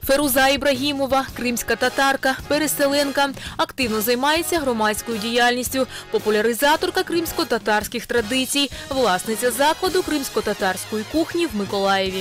Феруза Ібрагімова – кримська татарка, переселенка. Активно займається громадською діяльністю. Популяризаторка кримсько-татарських традицій. Власниця закладу кримсько-татарської кухні в Миколаєві.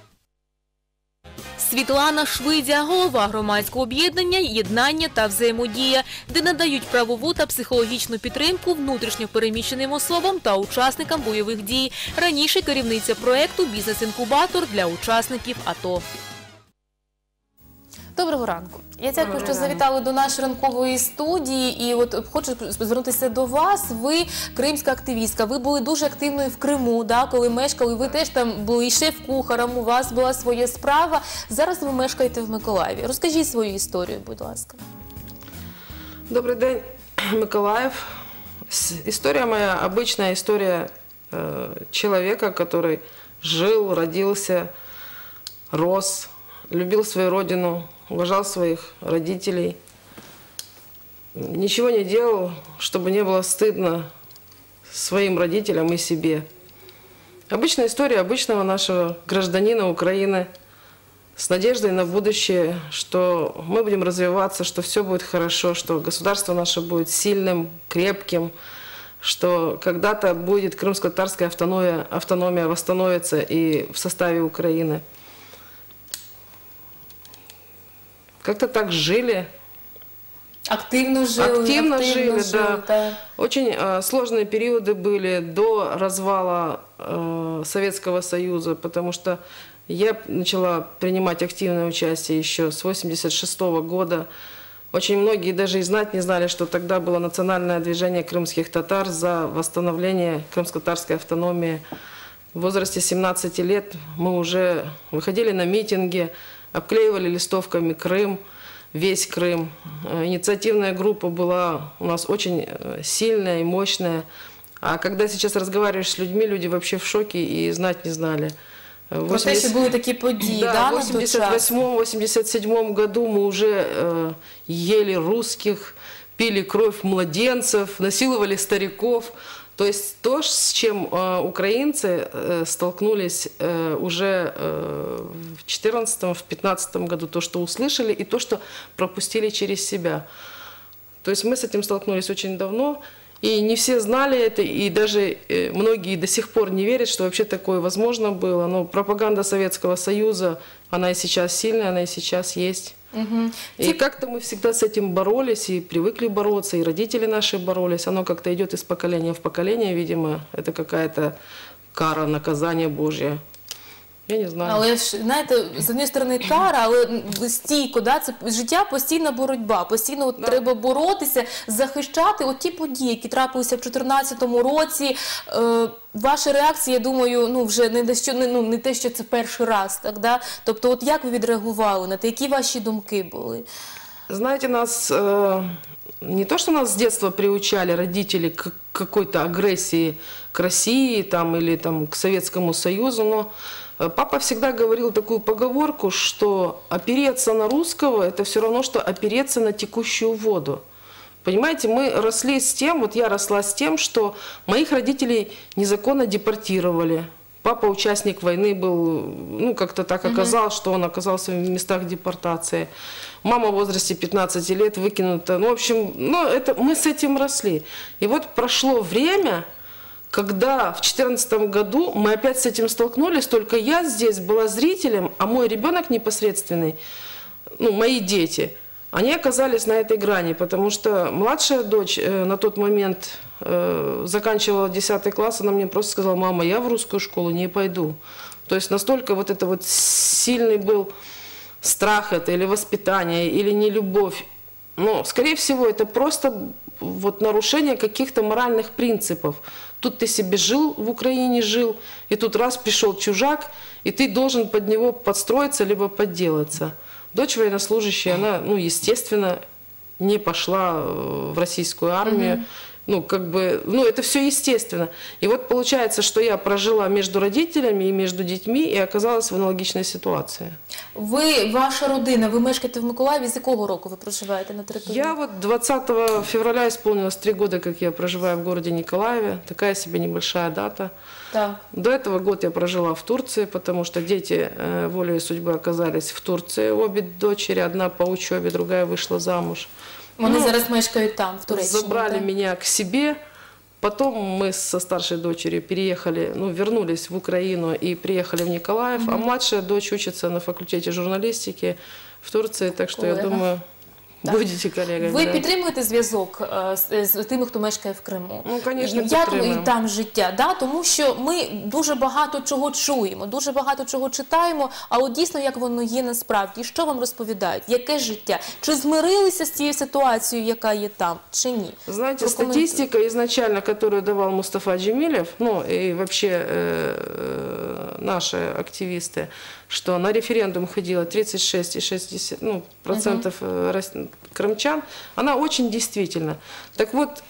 Світлана Швидя – голова громадського об'єднання «Єднання та взаємодія», де надають правову та психологічну підтримку внутрішньо переміщеним особам та учасникам бойових дій. Раніше керівниця проєкту «Бізнес-інкубатор» для учасників АТО. Доброго ранку. Я дякую, що завітали до нашої ранкової студії. І от хочу звернутися до вас. Ви кримська активістка. Ви були дуже активною в Криму, коли мешкали. Ви теж там були і шеф-кухарем, у вас була своя справа. Зараз ви мешкаєте в Миколаєві. Розкажіть свою історію, будь ласка. Добрый день, Миколаев. История моя – обычная история человека, который жил, родился, рос, любил свою родину, уважал своих родителей. Ничего не делал, чтобы не было стыдно своим родителям и себе. Обычная история обычного нашего гражданина Украины с надеждой на будущее, что мы будем развиваться, что все будет хорошо, что государство наше будет сильным, крепким, что когда-то будет крымско-татарская автономия восстановится и в составе Украины. Как-то так жили. Активно жили. Активно жили, да. Очень сложные периоды были до развала Советского Союза, потому что я начала принимать активное участие еще с 1986 года. Очень многие даже и знать не знали, что тогда было национальное движение крымских татар за восстановление крымско-татарской автономии. В возрасте 17 лет мы уже выходили на митинги, обклеивали листовками Крым, весь Крым. Инициативная группа была у нас очень сильная и мощная. А когда сейчас разговариваешь с людьми, люди вообще в шоке и знать не знали. В 88-87 году мы уже ели русских, пили кровь младенцев, насиловали стариков. То есть то, с чем украинцы столкнулись уже в 2014-2015 году, то, что услышали, и то, что пропустили через себя. То есть мы с этим столкнулись очень давно, и не все знали это, и даже многие до сих пор не верят, что вообще такое возможно было. Но пропаганда Советского Союза, она и сейчас сильная, она и сейчас есть. И как-то мы всегда с этим боролись и привыкли бороться, и родители наши боролись. Оно как-то идет из поколения в поколение, видимо, это какая-то кара, наказание Божье. Я не знаю. Але ж, знаєте, з однієї сторони кара, але стійко, це життя, постійна боротьба, постійно треба боротися, захищати ті події, які трапилися в 2014 році. Ваша реакція, я думаю, вже не те, що це перший раз, так, да? Тобто, як ви відреагували на те, які ваші думки були? Знаете, нас не то, что нас с детства приучали родители к какой-то агрессии к России или к Советскому Союзу, но папа всегда говорил такую поговорку, что опереться на русского – это все равно, что опереться на текущую воду. Понимаете, мы росли с тем, я росла с тем, что моих родителей незаконно депортировали. Папа участник войны был, как-то так оказалось, что он оказался в местах депортации. Мама в возрасте 15 лет выкинута. В общем, мы с этим росли. И вот прошло время, когда в 2014 году мы опять с этим столкнулись, только я здесь была зрителем, а мой ребенок непосредственный, мои дети, они оказались на этой грани, потому что младшая дочь на тот момент заканчивала 10 класс, она мне просто сказала: мама, я в русскую школу не пойду. То есть настолько сильный был страх это, или воспитание, или нелюбовь. Но, скорее всего, это просто нарушение каких-то моральных принципов. Тут ты себе жил, в Украине жил, и тут раз пришел чужак, и ты должен под него подстроиться, либо подделаться. Дочь военнослужащая, она, естественно, не пошла в российскую армию. ну, как бы, ну, это все естественно. И вот получается, что я прожила между родителями и между детьми и оказалась в аналогичной ситуации. Ваша родина, ви мешкаєте в Миколаєві, з якого року ви проживаєте на території? Я вот 20 февраля исполнилось 3 года, как я проживаю в городе Николаеве. Такая себе небольшая дата. Так. До этого год я прожила в Турции, потому что дети волей судьбы оказались в Турции. Обе дочери, одна по учебе, другая вышла замуж. Вони зараз мешкають там, в Туреччині. Забрали так? меня к себе. Потом мы со старшей дочерью переехали, ну, вернулись в Украину и приехали в Николаев. А младшая дочь учится на факультете журналистики в Турции. Так что я Колега. думаю, Так. будете коллегами. Ви да. підтримуєте зв'язок з тими, хто мешкає в Криму? Ну, конечно, Як підтримуємо. і там життя? Да? Тому що ми дуже багато чого чуємо, дуже багато чого читаємо, а от дійсно, як воно є насправді, що вам розповідають, яке життя? Чи змирилися з цією ситуацією, яка є там, чи ні? Знаете, Прокомментируйте. статистика изначально, которую давал Мустафа Джемилев, ну и вообще наши активисты, что на референдум ходило 36,6%, ну, процентов крымчан, она очень действительна. Так вот,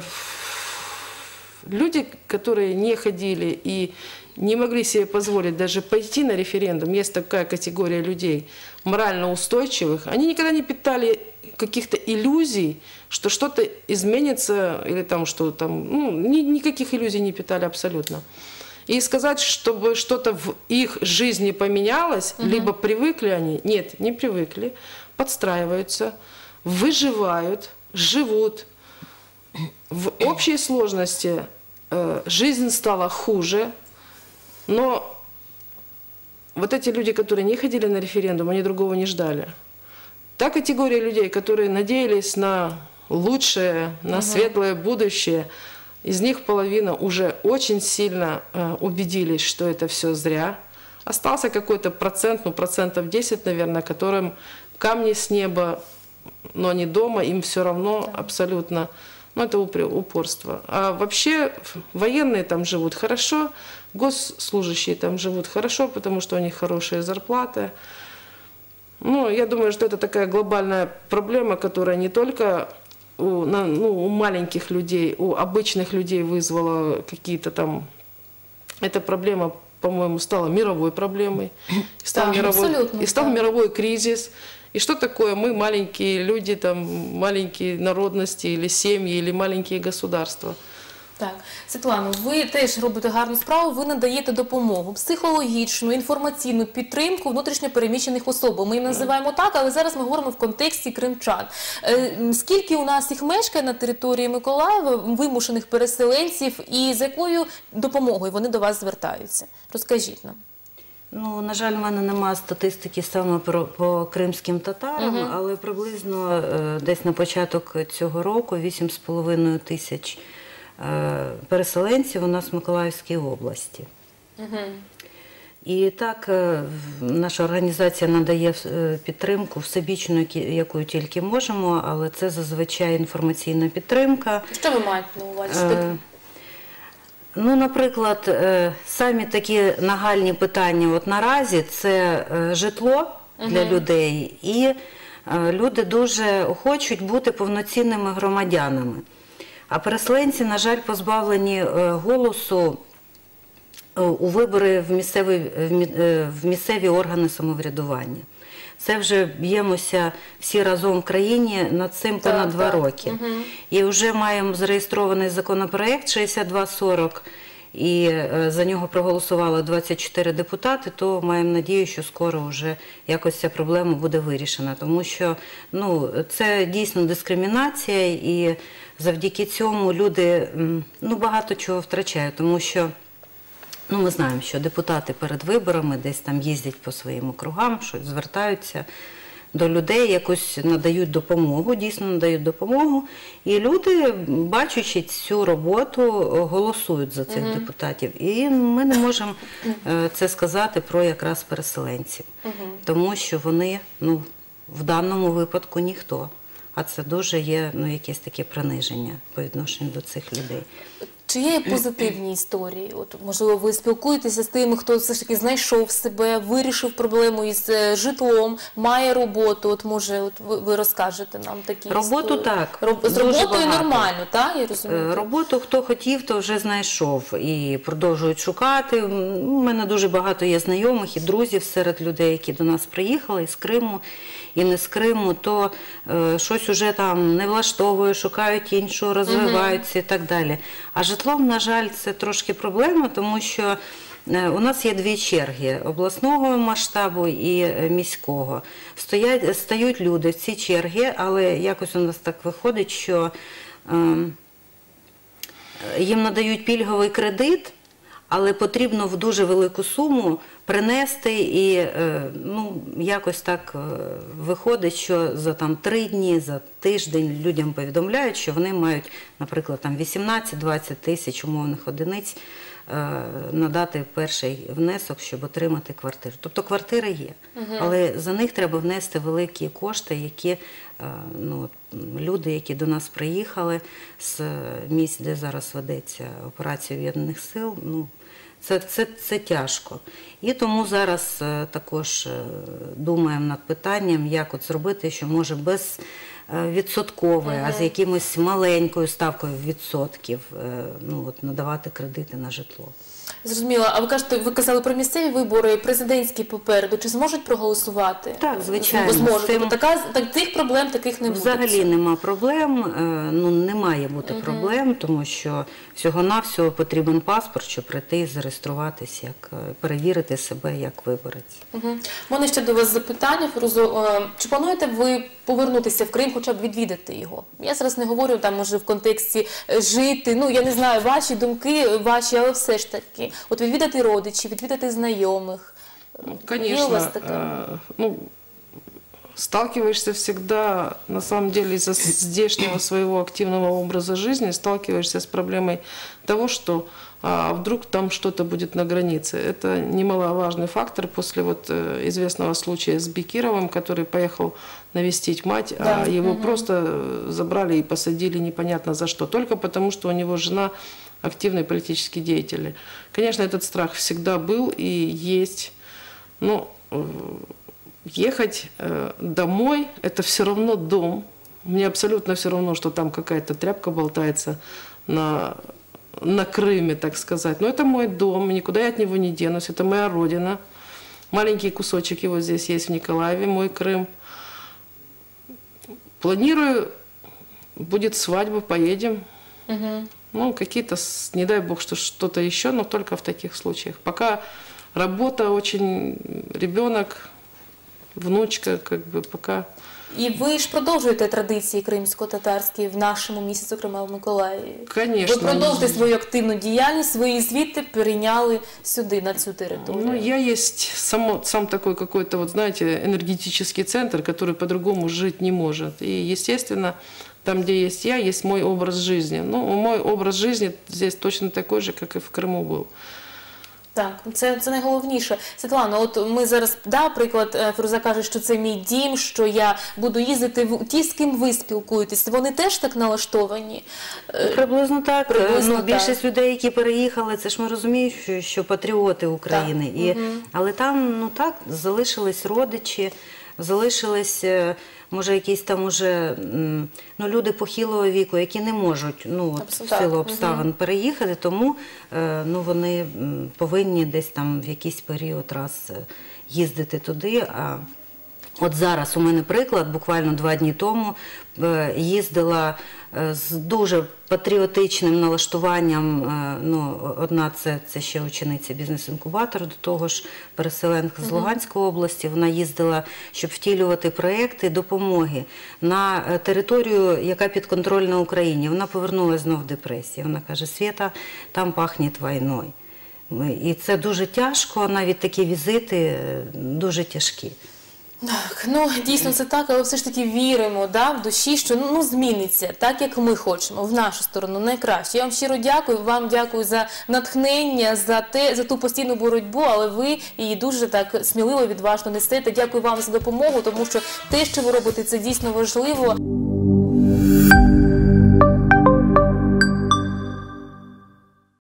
люди, которые не ходили и не могли себе позволить даже пойти на референдум, есть такая категория людей, морально устойчивых, они никогда не питали каких-то иллюзий, что что-то изменится, или там, что там, ну, никаких иллюзий не питали абсолютно. И сказать, чтобы что-то в их жизни поменялось, либо привыкли они, нет, не привыкли, подстраиваются, выживают, живут. В общей сложности жизнь стала хуже, но вот эти люди, которые не ходили на референдум, они другого не ждали. Та категория людей, которые надеялись на лучшее, на светлое будущее, из них половина уже очень сильно убедились, что это все зря. Остался какой-то процент, ну, процентов 10, наверное, которым камни с неба, но они дома, им все равно абсолютно. Ну, это упорство. А вообще военные там живут хорошо, госслужащие там живут хорошо, потому что у них хорошие зарплаты. Ну, я думаю, что это такая глобальная проблема, которая не только у маленьких людей, у обычных людей вызвала какие-то там... Эта проблема, по-моему, стала мировой проблемой. И стал, мировой кризис. И что такое мы, маленькие люди, там, маленькие народности, или семьи, или маленькие государства? Так, Світлано, ви теж робите гарну справу, ви надаєте допомогу, психологічну, інформаційну підтримку внутрішньопереміщених особ. Ми їх називаємо так, але зараз ми говоримо в контексті кримчан. Скільки у нас їх мешкає на території Миколаєва, вимушених переселенців, і з якою допомогою вони до вас звертаються? Розкажіть нам. Ну, на жаль, в мене немає статистики саме по кримським татарам, але приблизно десь на початок цього року 8,5 тисяч переселенців у нас в Миколаївській області. І так, наша організація надає підтримку всебічну, яку тільки можемо, але це зазвичай інформаційна підтримка. Що ви маєте на увазі? Ну, наприклад, самі такі нагальні питання от наразі – це житло для людей, і люди дуже хочуть бути повноцінними громадянами. А переселенці, на жаль, позбавлені голосу у вибори в місцеві органи самоврядування. Це вже б'ємося всі разом в країні над цим понад 2 роки. І вже маємо зареєстрований законопроект 6240, і за нього проголосувало 24 депутати, то маємо надію, що скоро вже якось ця проблема буде вирішена. Тому що це дійсно дискримінація, і завдяки цьому люди багато чого втрачають, тому що ми знаємо, що депутати перед виборами десь там їздять по своїм округам, щось звертаються до людей, якось надають допомогу, дійсно надають допомогу. І люди, бачачи цю роботу, голосують за цих депутатів. І ми не можемо це сказати про якраз переселенців, тому що вони, в даному випадку ніхто. А це дуже є якесь таке приниження по відношенню до цих людей. Чи є позитивні історії? От, можливо, ви спілкуєтеся з тими, хто все ж таки знайшов себе, вирішив проблему із житлом, має роботу. От, може, от ви розкажете нам такі Роботу історії? так. З дуже роботою багато. нормально, так? Я розумію. Роботу хто хотів, то вже знайшов і продовжують шукати. У мене дуже багато є знайомих і друзів серед людей, які до нас приїхали із Криму і не з Криму, то щось уже там не влаштовує, шукають іншого, розвиваються і так далі. А житлом, на жаль, це трошки проблема, тому що у нас є дві черги – обласного масштабу і міського. Стають люди в ці черги, але якось у нас так виходить, що їм надають пільговий кредит, але потрібно в дуже велику суму принести і якось так виходить, що за 3 дні, за тиждень людям повідомляють, що вони мають, наприклад, 18-20 тисяч умовних одиниць надати перший внесок, щоб отримати квартиру. Тобто квартири є, але за них треба внести великі кошти, які люди, які до нас приїхали з місць, де зараз ведеться операція Об'єднаних сил, це тяжко. І тому зараз також думаємо над питанням, як от зробити, що може без відсоткової, а з якимось маленькою ставкою відсотків надавати кредити на житло. Зрозуміло. А ви кажете, ви казали про місцеві вибори, президентські попереду. Чи зможуть проголосувати? Так, звичайно. Зможуть. Тих проблем таких не буде. Взагалі нема проблем, не має бути проблем, тому що всього-навсього потрібен паспорт, щоб прийти і зареєструватись, перевірити себе як виборець. У мене ще до вас запитання, Фірузо. Чи плануєте ви повернутися в Крим, хоча б відвідати його? Я зараз не говорю, може, в контексті жити, я не знаю, ваші думки, але все ж таки. От відвідати родичів, відвідати знайомих. Конечно. Сталкиваешься всегда, на самом деле, из-за здешнего своего активного образа жизни, сталкиваешься с проблемой того, что вдруг там что-то будет на границе. Это немаловажный фактор после известного случая с Бекировым, который поехал навестить мать, а его просто забрали и посадили непонятно за что, только потому, что у него жена активный политический деятель. Конечно, этот страх всегда был и есть, но ехать домой – это все равно дом. Мне абсолютно все равно, что там какая-то тряпка болтается на Крыме, так сказать. Но это мой дом, никуда я от него не денусь, это моя родина. Маленький кусочек его здесь есть в Николаеве, мой Крым. Планирую, будет свадьба, поедем. Какие-то, не дай бог, что-то еще, но только в таких случаях. Пока работа очень, ребенок, внучка, пока. І ви ж продовжуєте традиції кримсько-татарські в нашому місті, зокрема в Миколаєві. Конечно. Ви продовжуєте свою активну діяльність, свої звідти перейняли сюди, на цю територію. Я есть сам такой какой-то, знаете, энергетический центр, который по-другому жить не может. И, естественно, там, где есть я, есть мой образ жизни. Мой образ жизни здесь точно такой же, как и в Крыму был. Так, це найголовніше. Світлана, от ми зараз, приклад, Фіруза каже, що це мій дім, що я буду їздити, ті, з ким ви спілкуєтесь, вони теж так налаштовані? Приблизно так. Більшість людей, які переїхали, це ж ми розуміємо, що патріоти України. Але там, залишились родичі, залишились, може, якісь там уже люди похилого віку, які не можуть в силу обставин переїхати, тому вони повинні десь там в якийсь період раз їздити туди. От зараз у мене приклад, буквально 2 дні тому їздила з дуже патріотичним налаштуванням, одна це ще учениця бізнес-інкубатору, до того ж переселенка з Луганської області, вона їздила, щоб втілювати проекти допомоги на територію, яка підконтрольна Україні. Вона повернулася знов в депресію. Вона каже: Свєта, там пахне війною. І це дуже тяжко, навіть такі візити дуже тяжкі. Так, дійсно це так, але все ж таки віримо в душі, що зміниться, так як ми хочемо, в нашу сторону, найкраще. Я вам щиро дякую, вам дякую за натхнення, за ту постійну боротьбу, але ви її дуже так сміливо, відважно несете. Дякую вам за допомогу, тому що те, що ви робите, це дійсно важливо.